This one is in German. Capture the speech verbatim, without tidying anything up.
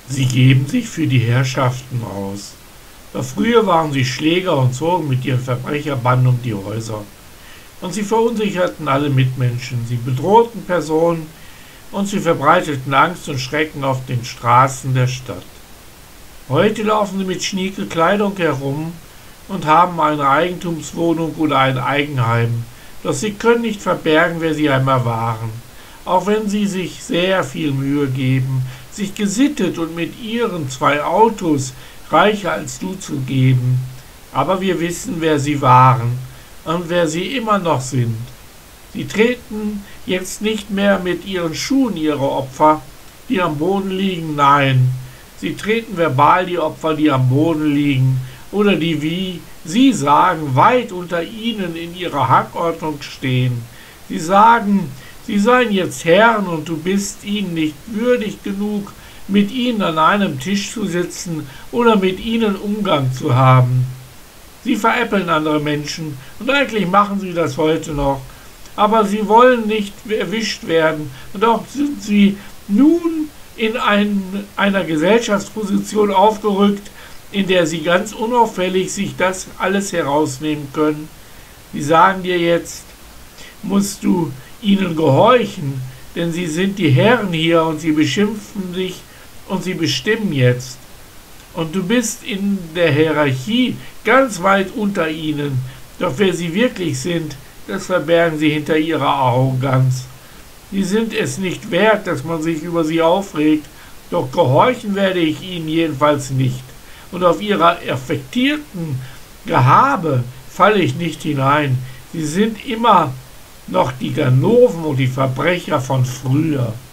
Sie geben sich für die Herrschaften aus. Doch früher waren sie Schläger und zogen mit ihren Verbrecherbanden um die Häuser. Und sie verunsicherten alle Mitmenschen, sie bedrohten Personen und sie verbreiteten Angst und Schrecken auf den Straßen der Stadt. Heute laufen sie mit schnieker Kleidung herum und haben eine Eigentumswohnung oder ein Eigenheim, doch sie können nicht verbergen, wer sie einmal waren, auch wenn sie sich sehr viel Mühe geben, sich gesittet und mit ihren zwei Autos reicher als du zu geben. Aber wir wissen, wer sie waren und wer sie immer noch sind. Sie treten jetzt nicht mehr mit ihren Schuhen ihre Opfer, die am Boden liegen, nein, sie treten verbal die Opfer, die am Boden liegen oder die, wie sie sagen, weit unter ihnen in ihrer Hackordnung stehen. Sie sagen, sie seien jetzt Herren und du bist ihnen nicht würdig genug, mit ihnen an einem Tisch zu sitzen oder mit ihnen Umgang zu haben. Sie veräppeln andere Menschen und eigentlich machen sie das heute noch, aber sie wollen nicht erwischt werden und auch sind sie nun in ein, einer Gesellschaftsposition aufgerückt, in der sie ganz unauffällig sich das alles herausnehmen können. Sie sagen dir jetzt, musst du ihnen gehorchen, denn sie sind die Herren hier und sie beschimpfen dich und sie bestimmen jetzt. Und du bist in der Hierarchie ganz weit unter ihnen, doch wer sie wirklich sind, das verbergen sie hinter ihrer Arroganz. Sie sind es nicht wert, dass man sich über sie aufregt, doch gehorchen werde ich ihnen jedenfalls nicht. Und auf ihrer affektierten Gehabe falle ich nicht hinein. Sie sind immer noch die Ganoven und die Verbrecher von früher.